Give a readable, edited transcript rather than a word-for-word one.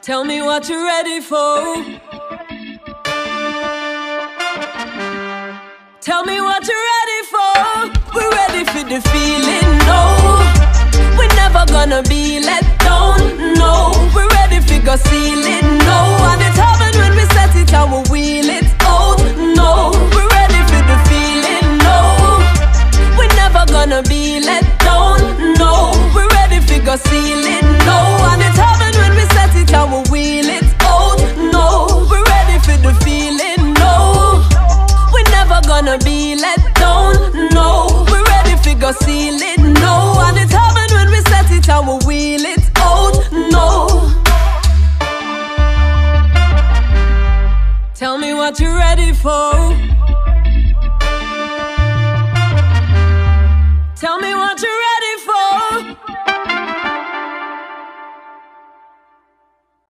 Tell me what you're ready for. Tell me what you're ready for. We're ready for the feeling, no. We're never gonna be let down, no. We're ready for go seal it, no. And it's heaven when we set it and we wheel it out, no. We're ready for the feeling, no. We're never gonna be let down, no. We're ready for go seal it, no. And it's heaven when we set it and we wheel it out, no. We're ready for the feeling, no. We're never gonna be let down, no. We're ready for go seal it, no. And it's heaven when we set it and we wheel it out, no. Tell me what you're ready for. Tell me what